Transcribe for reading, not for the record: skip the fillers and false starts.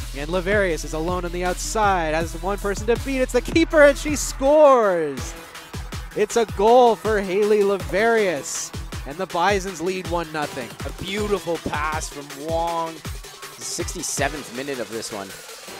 And Lavarias is alone on the outside, has one person to beat. It's the keeper, and she scores. It's a goal for Hailey Lavarias, and the Bisons lead 1-0. A beautiful pass from Wong. The 67th minute of this one.